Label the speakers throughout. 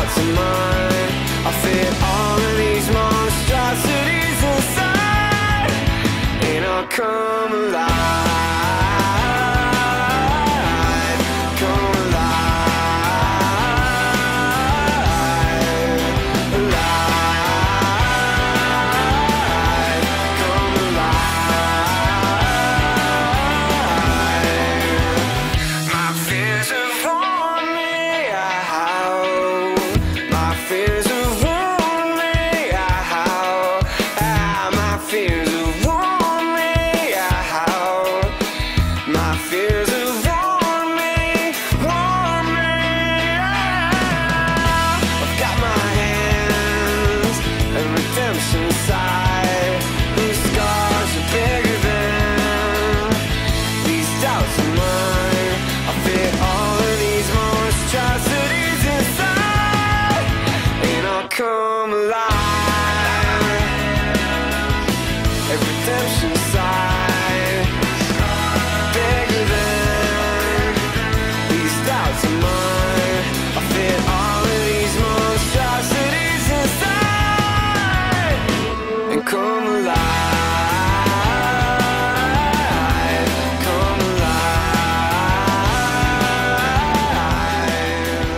Speaker 1: doubts of mine. I fit all of these monstrosities inside, and I'll come alive. Come alive, a redemption side, bigger than these doubts of mine. I fit all of these monstrosities inside, and come alive, come alive.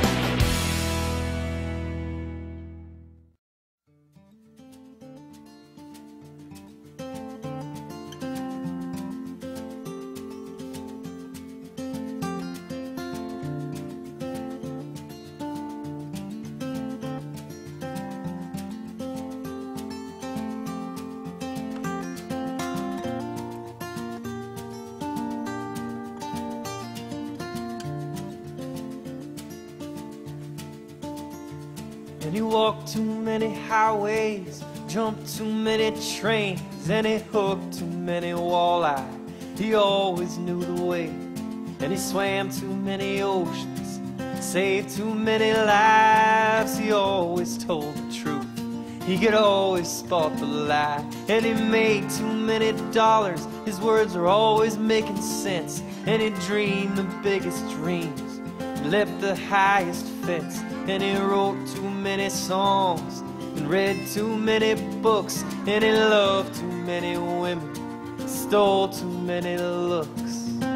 Speaker 2: And he walked too many highways, jumped too many trains, and he hooked too many walleye. He always knew the way. And he swam too many oceans, saved too many lives. He always told the truth, he could always spot the lie. And he made too many dollars, his words were always making sense. And he dreamed the biggest dreams, leapt the highest fence. And he wrote too many songs, and read too many books. And he loved too many women, stole too many looks.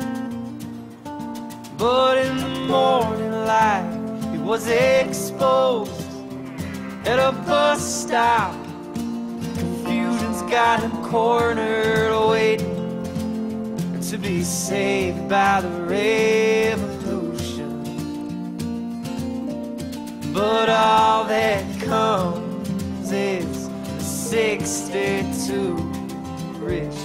Speaker 2: But in the morning light, he was exposed at a bus stop. Confusion's got him cornered, waiting to be saved by the revolution. But all that comes is 62 rich.